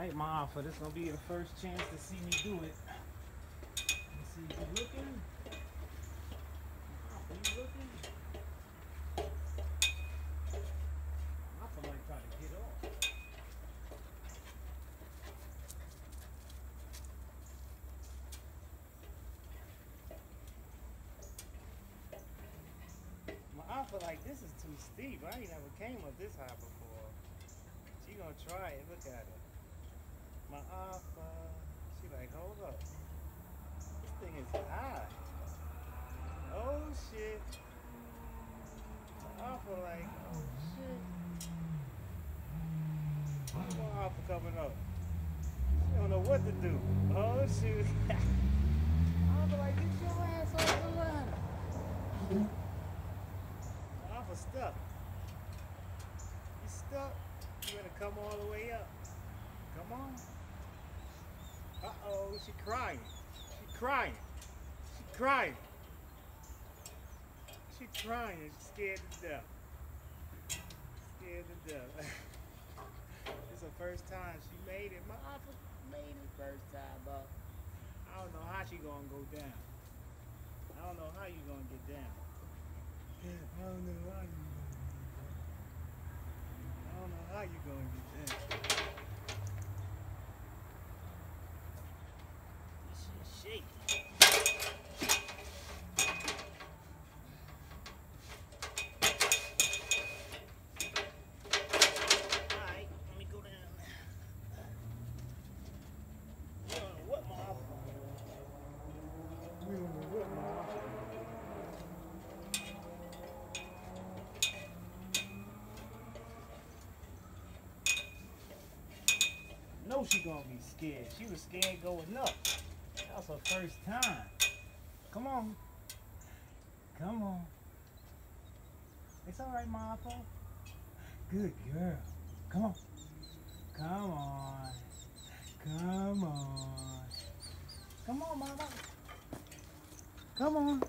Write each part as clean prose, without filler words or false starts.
Alright, Maffa, this is gonna be your first chance to see me do it. Let's see if you're looking. Maffa, you looking? Maffa might try to get off. Maffa, like, this is too steep. I ain't never came up this high before. She gonna try it. Look at her. Maffa. She like, hold up. This thing is high. Oh shit. Maffa like, oh shit. Maffa coming up. She don't know what to do. Oh shoot. Maffa like, get your ass off the ladder. Maffa stuck. You stuck? You better come all the way up. Come on. Uh-oh, she crying. She crying. She crying. She crying. She's scared to death. Scared to death. It's her first time she made it. Maffa made it first time, but I don't know how she gonna go down. I don't know how you gonna get down. I don't know how you gonna get down. I don't know how you gonna get down. This shit shaky. Alright, let me go down. We don't know what Maffa. We don't know what Maffa. Know she gonna be scared. She was scared going up. That was her first time. Come on. Come on. It's alright, Maffa. Good girl. Come on. Come on. Come on. Come on, Mama. Come on.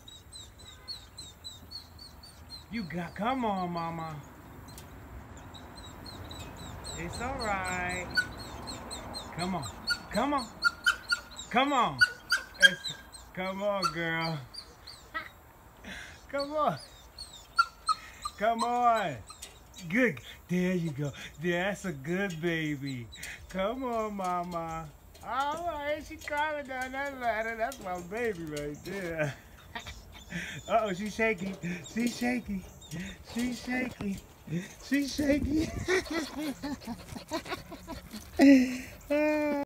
You got, come on, Mama. It's alright. Come on. Come on. Come on. Come on, girl. Come on. Come on. Good. There you go. That's a good baby. Come on, Mama. All right, she's climbing down that ladder. That's my baby right there. Uh-oh, she's shaky. She's shaky. She's shaky. She's shaky.